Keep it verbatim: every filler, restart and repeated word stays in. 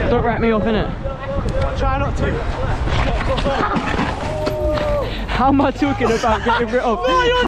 Don't wrap me up, innit? Try not to. How am I talking about getting rid of?